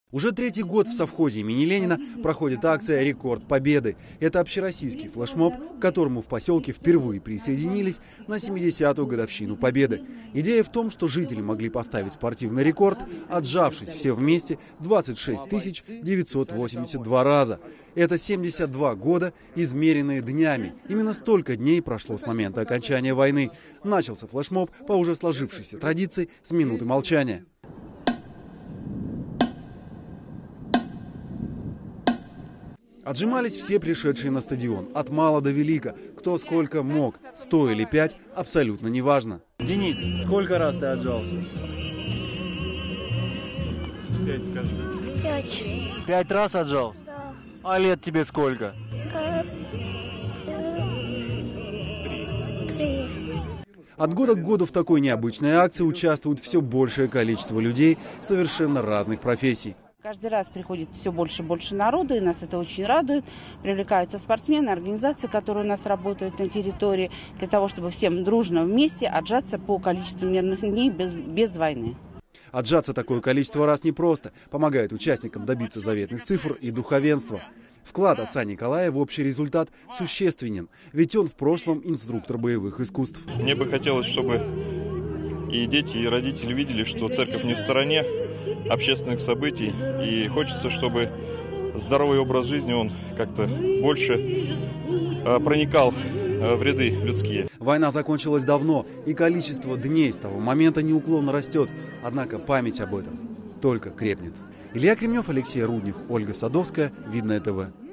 Уже третий год в совхозе имени Ленина проходит акция «Рекорд Победы». Это общероссийский флешмоб, к которому в поселке впервые присоединились на 70-ю годовщину Победы. Идея в том, что жители могли поставить спортивный рекорд, отжавшись все вместе 26 982 раза. Это 72 года, измеренные днями. Именно столько дней прошло с момента окончания войны. Начался флешмоб по уже сложившейся традиции с минуты молчания. Отжимались все пришедшие на стадион, от мала до велика, кто сколько мог, 100 или 5, абсолютно неважно. Денис, сколько раз ты отжался? 5, скажи. 5. 5 раз отжался? Да. А лет тебе сколько? 3. От года к году в такой необычной акции участвует все большее количество людей совершенно разных профессий. Каждый раз приходит все больше и больше народу, и нас это очень радует. Привлекаются спортсмены, организации, которые у нас работают на территории, для того, чтобы всем дружно вместе отжаться по количеству мирных дней без войны. Отжаться такое количество раз непросто. Помогает участникам добиться заветных цифр и духовенства. Вклад отца Николая в общий результат существенен, ведь он в прошлом инструктор боевых искусств. Мне бы хотелось, чтобы и дети, и родители видели, что церковь не в стороне общественных событий. И хочется, чтобы здоровый образ жизни, он как-то больше проникал в ряды людские. Война закончилась давно, и количество дней с того момента неуклонно растет. Однако память об этом только крепнет. Илья Кремнев, Алексей Руднев, Ольга Садовская, Видное ТВ.